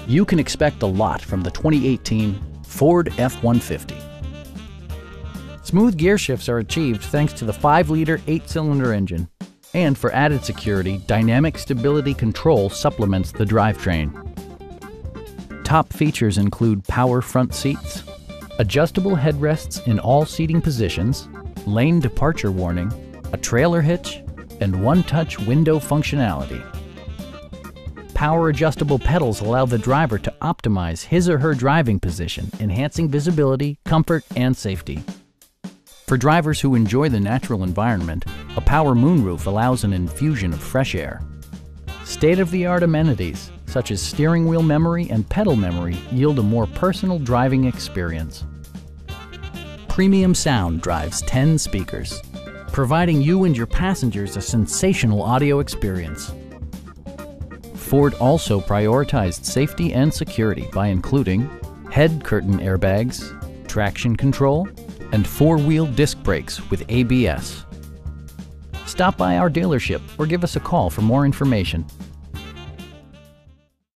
You can expect a lot from the 2018 Ford F-150. Smooth gear shifts are achieved thanks to the 5-liter 8-cylinder engine. And for added security, dynamic stability control supplements the drivetrain. Top features include power front seats, adjustable headrests in all seating positions, lane departure warning, a trailer hitch, and one-touch window functionality. Power adjustable pedals allow the driver to optimize his or her driving position, enhancing visibility, comfort, and safety. For drivers who enjoy the natural environment, a power moonroof allows an infusion of fresh air. State-of-the-art amenities, such as steering wheel memory and pedal memory, yield a more personal driving experience. Premium sound drives 10 speakers, providing you and your passengers a sensational audio experience. Ford also prioritized safety and security by including head curtain airbags, traction control, and 4-wheel disc brakes with ABS. Stop by our dealership or give us a call for more information.